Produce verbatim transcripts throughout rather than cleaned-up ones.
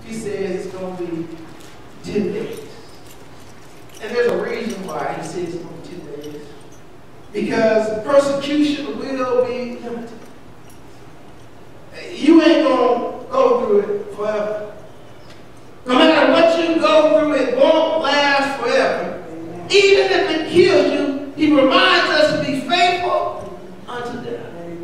He says it's going to be ten days. And there's a reason why he says it's going to be ten days. Because persecution will be limited. You ain't going to go through it forever. No matter what you go through, it won't last forever. Even if it kills you, he reminds us to be faithful unto death.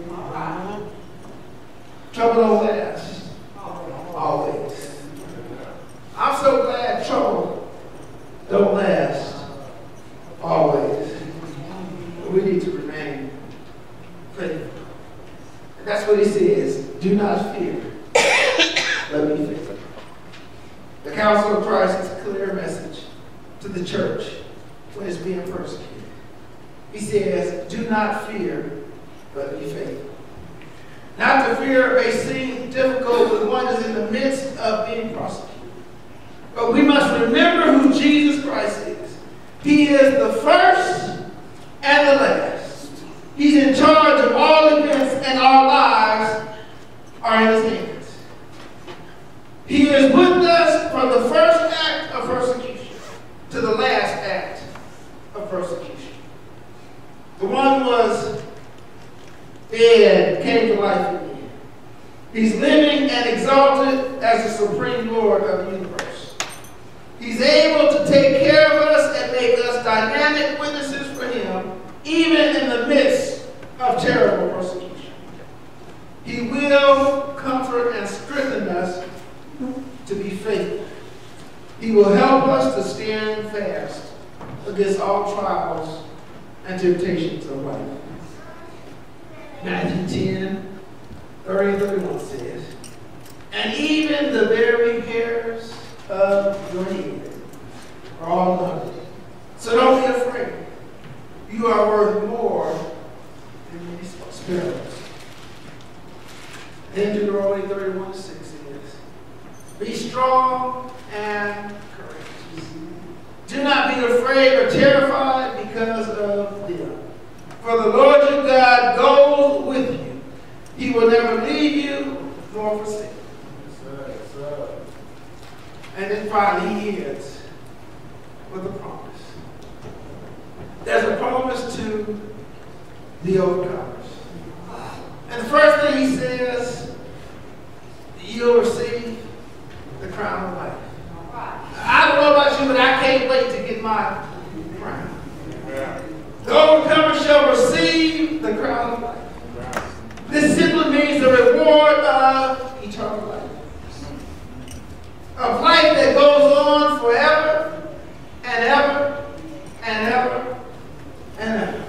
Trouble don't last. Always. I'm so glad trouble don't last. Always. We need to remain faithful. And that's what he says. Do not fear. Let me faithful. The counsel of Christ is a clear message to the church when it's being persecuted. He says, do not fear, but be faithful. Not to fear may seem difficult when one is in the midst of being prosecuted. But we must remember who Jesus Christ is. He is the first and the last. He's in charge of all events, and our lives are in his hands. He is with us from the first act of persecution to the last act of persecution. The one was dead, came to life again. He's living and exalted as the supreme Lord of the universe. He's able to take care of us and make us dynamic witnesses for him, even in the midst of terrible persecution. He will comfort and strengthen us to be faithful. He will help us to stand fast against all trials and temptations of life. Matthew ten, thirty and thirty-one says, and even the very hairs of your head are all numbered. So don't be afraid. You are worth more than many sparrows. Then Deuteronomy thirty-one six says, be strong and courageous. Do not be afraid or terrified because of them. For the Lord your God goes with you. He will never leave you nor forsake you. Yes, sir. Yes, sir. And then finally he ends with a promise. There's a promise to the overcomers. And the first thing he says, you'll receive the crown of life. I don't know about you, but I can't wait to get my crown. The overcomer shall receive the crown of life. This simply means the reward of eternal life. Of life that goes on forever and ever and ever and ever.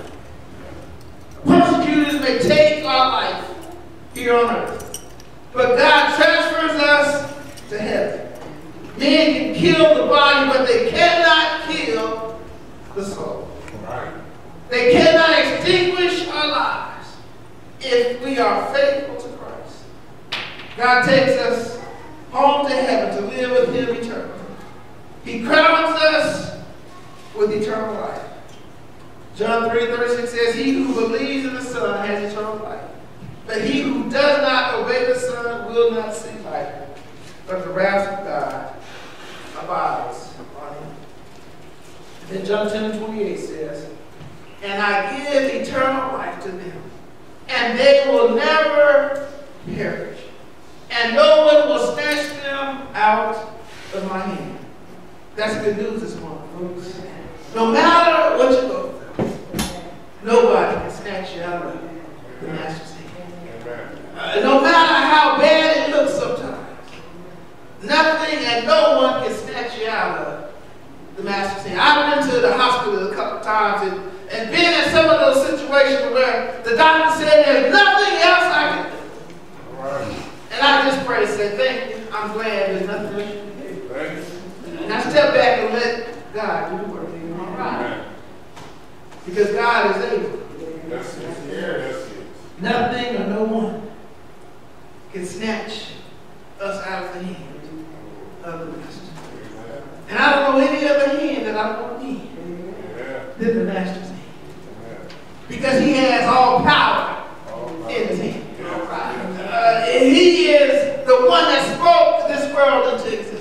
Persecutors may take our life here on earth, but God transfers us to heaven. Men can kill the body, but they cannot kill the soul. Right. They cannot extinguish our lives if we are faithful to Christ. God takes us home to heaven to live with him eternally. He crowns us with eternal life. John three thirty-six says, he who believes in the Son has eternal life. But he who does not obey the Son will not see life, but the wrath of God abides on him. And then John ten twenty-eight says, and I give eternal life to them, and they will never perish, and no one will snatch them out of my hand. That's good news this morning, folks. No matter what you go through, nobody can snatch you out of the Master's hand. Uh, no matter how bad it looks sometimes, nothing and no one can snatch you out of the Master's hand. I've been to the hospital a couple times and, and been in some of those situations where the doctor said there's nothing else I can do. Right. And I just pray and say, thank you. I'm glad there's nothing else you can do. Right. And I step back and let God do the work. All right. Because God is able. That's it. Yes. Nothing or no one can snatch us out of the hand of the Master. And I don't know any other hand that I don't need than the Master's hand. Because he has all power in his hand. Uh, he is the one that spoke this world into existence.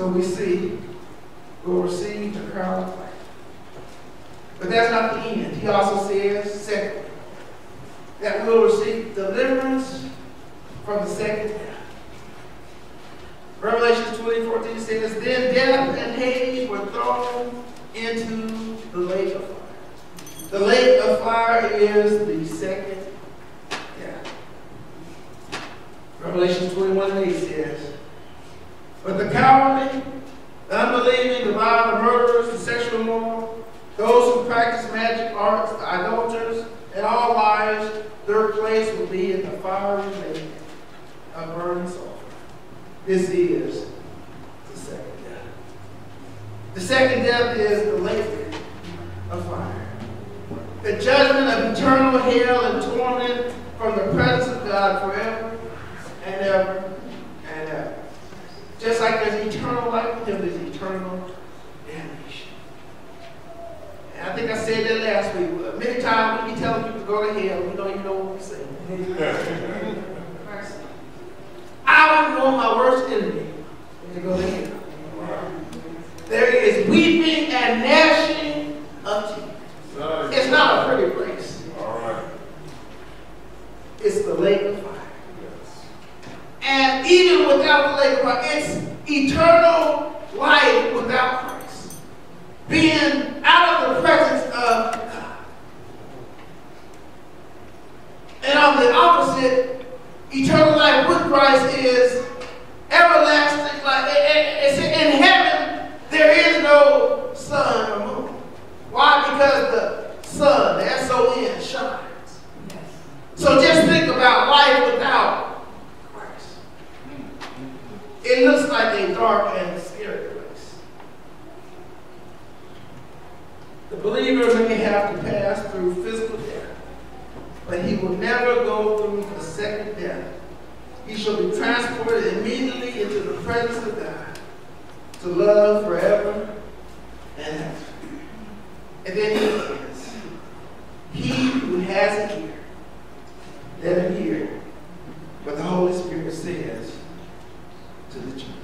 So we see we'll receive the crown of life. But that's not the end. He also says, secondly, that we'll receive deliverance from the second death. Revelation twenty fourteen says, then death and Hades were thrown into the lake of fire. The lake of fire is the second death. Revelation twenty-one eight says, but the cowardly, the unbelieving, the vile, the murderers, the sexual immoral, those who practice magic arts, the idolaters, and all liars, their place will be in the fiery lake of burning sulfur. This is the second death. The second death is the lake of fire. The judgment of eternal hell and torment from the presence of God forever and ever and ever. Just like there's eternal life, there's eternal damnation. And I think I said that last week. Many times we be telling people to go to hell, we don't even know what we're saying. I wouldn't want my worst enemy to go to hell. There is weeping and gnashing of teeth. It's not a pretty place. It's the lake of fire. And even without the lake of fire, it's eternal life without Christ. Being out of the presence of God. And on the opposite, eternal life with Christ is everlasting life. It's in heaven, there is no sun or moon. Why? Because the sun, the S O N, shines. So just think about life without Christ. It looks like a dark and scary place. The believer may have to pass through physical death, but he will never go through the second death. He shall be transported immediately into the presence of God to love forever and ever. And then he says, he who has an ear, let him hear what the Holy Spirit says to the church.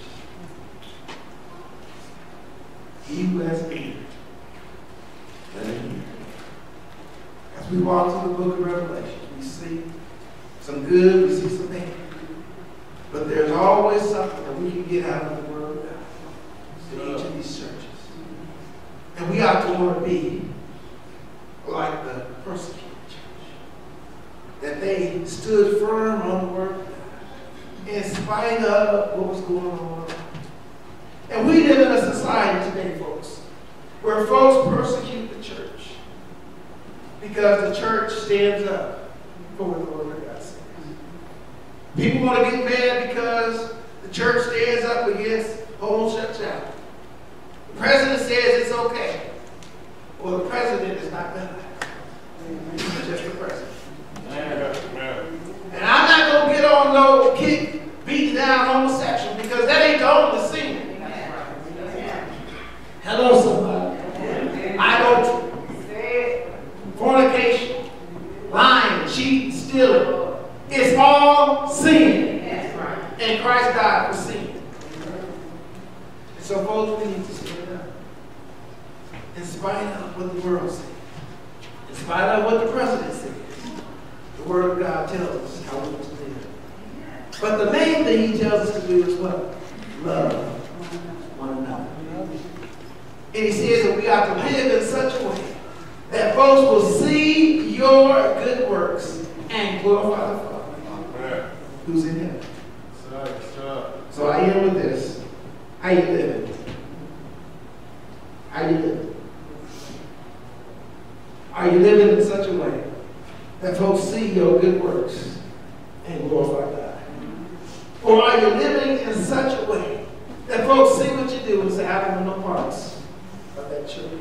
He who has an ear, let him hear. As we walk through the book of Revelation, we see some good, we see some bad. But there's always something that we can get out of the Word of God in each of these churches. And we ought to want to be like the persecuted church. That they stood firm on the Word of God in spite of what was going on. And we live in a society today, folks, where folks persecute the church because the church stands up for what the Word of God says. People want to get mad because the church stands up against homosexuality. The president says it's okay. Well, the president is not God. He's just the president. And I'm not going to get on no kick, beating down homosexual because that ain't the only sin. Hello, somebody. Idolatry, fornication, lying, cheating, stealing. It's all sin. And Christ died for sin. And so, folks, we need to stand up. In spite of what the world says, in spite of what the president says, the Word of God tells us how we must live. But the main thing he tells us to do is what? Love one another. And he says that we ought to live in such a way that folks will see your good works and glorify the Father who's in heaven. So I end with this. How you living? How you living? Are you living in such a way that folks see your good works and glorify God? Or are you living in such a way that folks see what you do and say, I don't want no parts of that church?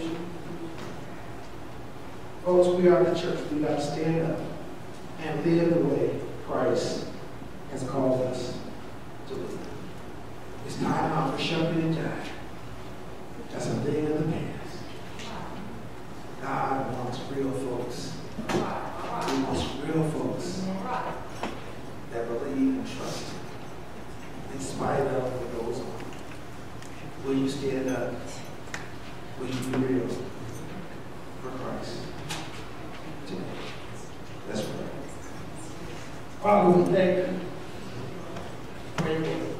Folks, we are the church. We got to stand up and live the way Christ has called us to live. It's time out for shuffling and jive. That's a thing of the past. God wants real folks. He wants real folks that believe and trust Him in spite of what goes on. Father, we thank you for your word.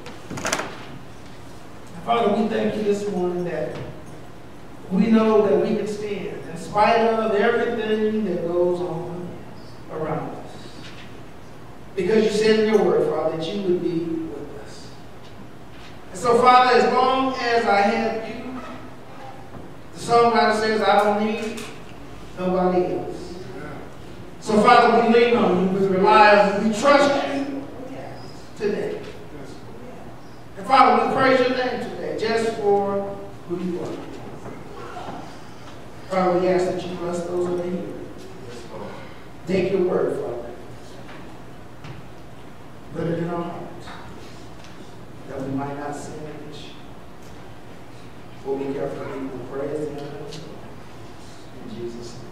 Father, we thank you this morning that we know that we can stand in spite of everything that goes on around us. Because you said in your word, Father, that you would be with us. And so, Father, as long as I have you, the songwriter says, I don't need nobody else. So, Father, we lean on you, we rely on you, we trust you today. And, Father, we praise your name today just for who you are. Father, we ask that you bless those over here. Take your word, Father. Put it in our hearts that we might not sin against you. We'll be careful to keep the praise and honor in Jesus' name.